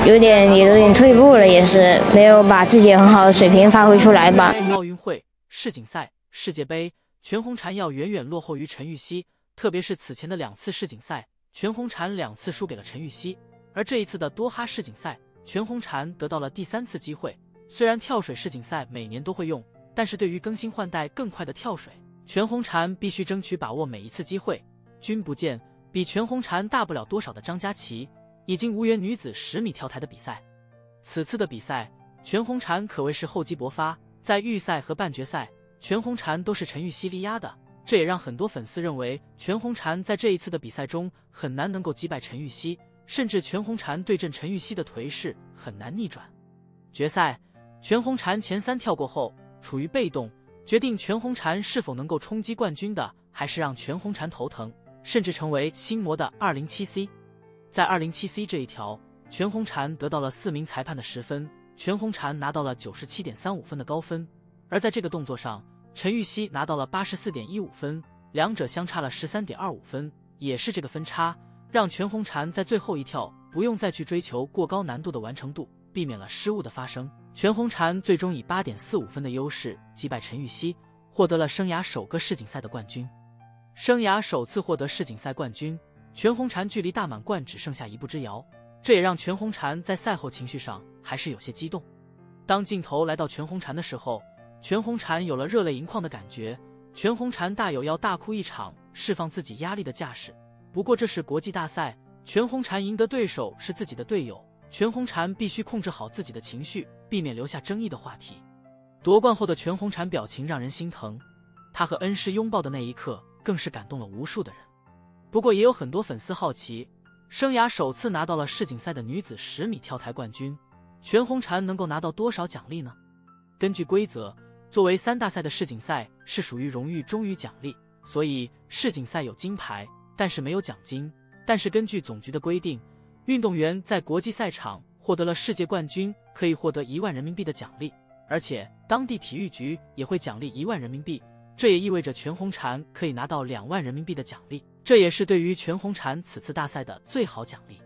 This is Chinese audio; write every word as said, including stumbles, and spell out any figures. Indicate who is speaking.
Speaker 1: 有点也有点退步了，也是没有把自己很好的水平发挥出来吧。
Speaker 2: 奥运会、世锦赛、世界杯，全红婵要远远落后于陈芋汐，特别是此前的两次世锦赛，全红婵两次输给了陈芋汐，而这一次的多哈世锦赛，全红婵得到了第三次机会。虽然跳水世锦赛每年都会用，但是对于更新换代更快的跳水，全红婵必须争取把握每一次机会。君不见，比全红婵大不了多少的张佳琪已经无缘女子十米跳台的比赛。此次的比赛，全红婵可谓是厚积薄发，在预赛和半决赛，全红婵都是陈芋汐力压的，这也让很多粉丝认为全红婵在这一次的比赛中很难能够击败陈芋汐，甚至全红婵对阵陈芋汐的颓势很难逆转。决赛，全红婵前三跳过后处于被动，决定全红婵是否能够冲击冠军的，还是让全红婵头疼，甚至成为心魔的 二零七 C。 在 二零七 C 这一条，全红婵得到了四名裁判的十分，全红婵拿到了 九十七点三五 分的高分，而在这个动作上，陈芋汐拿到了 八十四点一五 分，两者相差了 十三点二五 分，也是这个分差让全红婵在最后一跳不用再去追求过高难度的完成度，避免了失误的发生。全红婵最终以 八点四五 分的优势击败陈芋汐，获得了生涯首个世锦赛的冠军。生涯首次获得世锦赛冠军，全红婵距离大满贯只剩下一步之遥，这也让全红婵在赛后情绪上还是有些激动。当镜头来到全红婵的时候，全红婵有了热泪盈眶的感觉，全红婵大有要大哭一场释放自己压力的架势。不过这是国际大赛，全红婵赢得对手是自己的队友，全红婵必须控制好自己的情绪，避免留下争议的话题。夺冠后的全红婵表情让人心疼，她和恩师拥抱的那一刻更是感动了无数的人。不过也有很多粉丝好奇，生涯首次拿到了世锦赛的女子十米跳台冠军，全红婵能够拿到多少奖励呢？根据规则，作为三大赛的世锦赛是属于荣誉忠于奖励，所以世锦赛有金牌，但是没有奖金。但是根据总局的规定，运动员在国际赛场获得了世界冠军，可以获得一万人民币的奖励，而且当地体育局也会奖励一万人民币，这也意味着全红婵可以拿到两万人民币的奖励，这也是对于全红婵此次大赛的最好奖励。